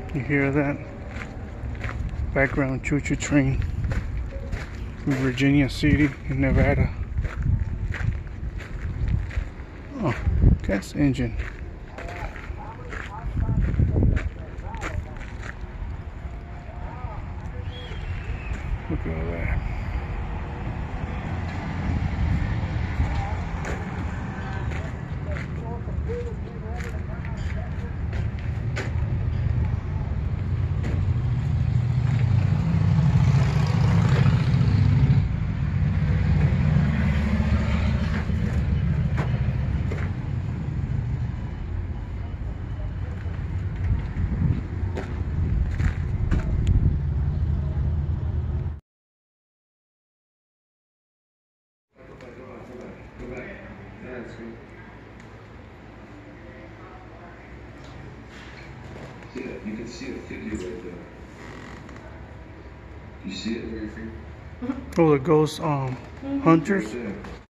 You hear that? Background choo-choo train in Virginia City in Nevada. Oh, gas engine. Look at all that. Yeah, you can see the figure right there. You see it where your finger? Oh, the ghost hunters. Right there.